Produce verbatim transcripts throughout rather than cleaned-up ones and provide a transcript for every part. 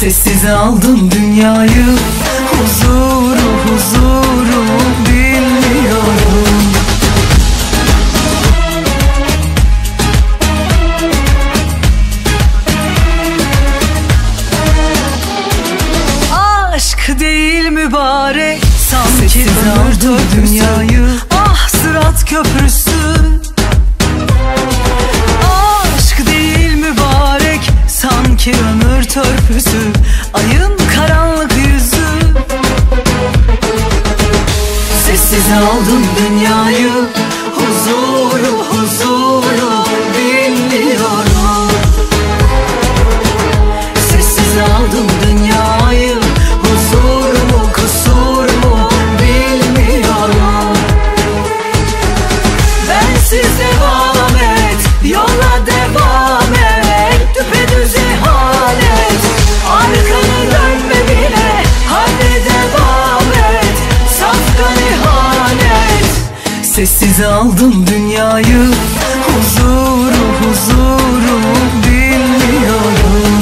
Sessiz aldım dünyayı, huzuru huzuru bilmiyorum. Aşk değil mübarek, sanki ömürdür dünyayı. Ah Sırat köprüsü. Aşk değil mübarek, sanki ömür törpüsü, ayın karanlık yüzü. Sessiz aldım dünyayı, huzuru huzuru bilmiyorum. Sessiz aldım dünyayı, huzur mu kusur mu bilmiyorum. Bensiz devam et, yola devam et, düpedüz ihanet. Arkanı dönme bile, hadi devam et, safkan ihanet. Sessiz aldım dünyayı, huzuru huzuru bilmiyorum.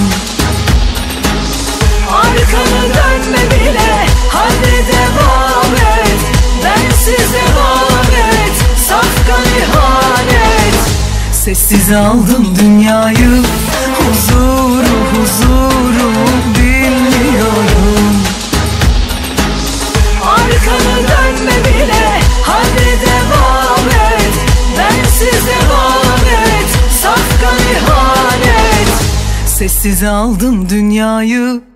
Arkanı dönme bile, hadi devam et, bensiz devam et, safkan ihanet. Sessiz aldım dünyayı, huzuru huzuru bilmiyorum. Arkanı dönme bile, hadi devam et, bensiz devam et, safkan ihanet. Sessiz aldım dünyayı.